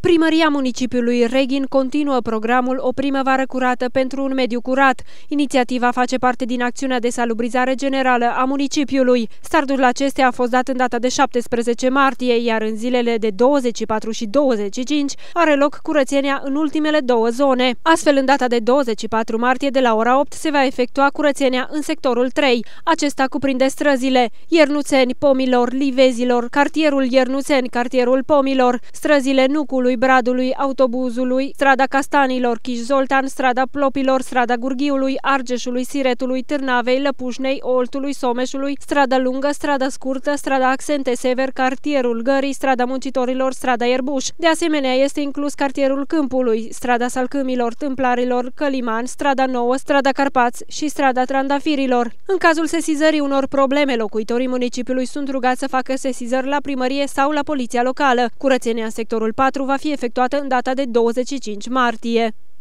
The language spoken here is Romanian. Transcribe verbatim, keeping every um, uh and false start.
Primăria municipiului Reghin continuă programul O primăvară curată pentru un mediu curat. Inițiativa face parte din acțiunea de salubrizare generală a municipiului. Startul acesteia a fost dat în data de șaptesprezece martie, iar în zilele de douăzeci și patru și douăzeci și cinci are loc curățenia în ultimele două zone. Astfel, în data de douăzeci și patru martie, de la ora opt, se va efectua curățenia în sectorul trei. Acesta cuprinde străzile Iernuțeni, Pomilor, Livezilor, cartierul Iernuțeni, cartierul Pomilor, străzile Nucului, Bradului, Autobuzului, strada Castanilor, Chiș-Zoltan, strada Plopilor, strada Gurghiului, Argeșului, Siretului, Târnavei, Lăpușnei, Oltului, Someșului, strada Lungă, strada Scurtă, strada Accente Sever, cartierul Gării, strada Muncitorilor, strada Ierbuș. De asemenea, este inclus cartierul Câmpului, strada Salcâmilor, Tâmplarilor, Căliman, strada Nouă, strada Carpați și strada Trandafirilor. În cazul sesizării unor probleme, locuitorii municipiului sunt rugați să facă sesizări la primărie sau la poliția locală. Curățenia în sectorul patru va fi efectuată în data de douăzeci și cinci martie.